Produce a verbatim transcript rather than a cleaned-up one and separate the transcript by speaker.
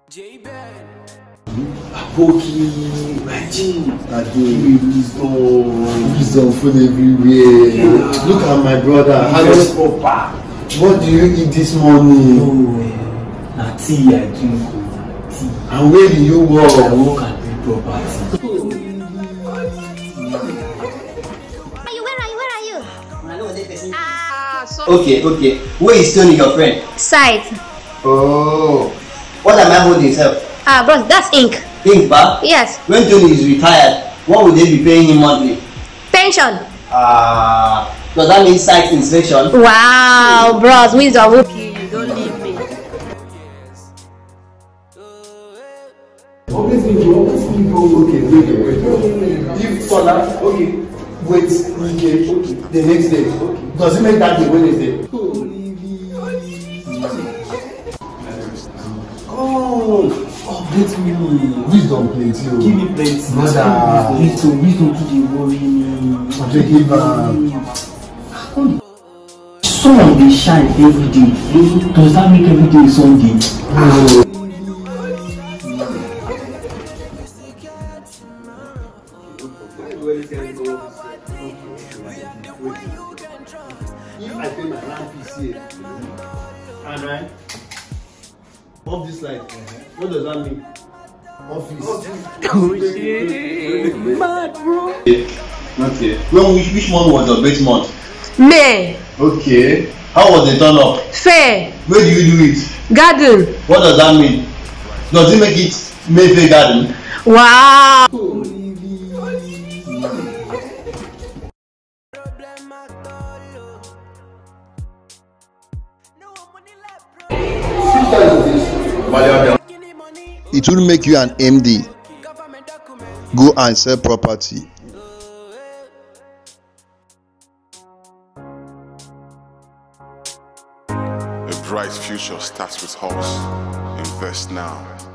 Speaker 1: Aboki, Ade, wisdom, wisdom full everywhere. Yeah. Look at my brother. How what do you eat this morning?
Speaker 2: Oh, na tea I drink. Tea.
Speaker 1: And where do you work?
Speaker 2: I work at the property.
Speaker 3: Are you? Where are you? Where are you? Ah, so
Speaker 4: Okay, okay. Where is Tony, your friend?
Speaker 3: Sight.
Speaker 4: Oh. What am I holding, sir?
Speaker 3: Ah, bros, that's ink.
Speaker 4: Think, ba?
Speaker 3: Yes.
Speaker 4: When Tony is retired, what will they be paying him monthly?
Speaker 3: Pension.
Speaker 4: Ah, uh, does that mean site inspection?
Speaker 3: Wow, bros, wisdom will kill you. Don't leave me.
Speaker 1: Always think you always think go okay, wait, wait, wait. If Tola, okay, wait, okay, okay, the next day, okay. Does it make that the Wednesday? Oh, update me. Wisdom plenty.
Speaker 2: Give me plenty.
Speaker 1: Brother.
Speaker 2: Wisdom, wisdom to the worry me.
Speaker 1: Okay, give am.
Speaker 2: Sun dey shine every day. Does that make every day Sunday?
Speaker 1: Oh. If I pay my land fees here, and right, off this light, what does that mean? Office.
Speaker 2: Oh shit! Mad, bro.
Speaker 4: Okay. When which, which month was your best month?
Speaker 3: May.
Speaker 4: Okay. How was the turn up?
Speaker 3: Fair.
Speaker 4: Where do you do it?
Speaker 3: Garden.
Speaker 4: What does that mean? Does it make it Mayfair Garden?
Speaker 3: Wow.
Speaker 5: It will make you an M D. Go and sell property.
Speaker 6: A bright future starts with us. Invest now.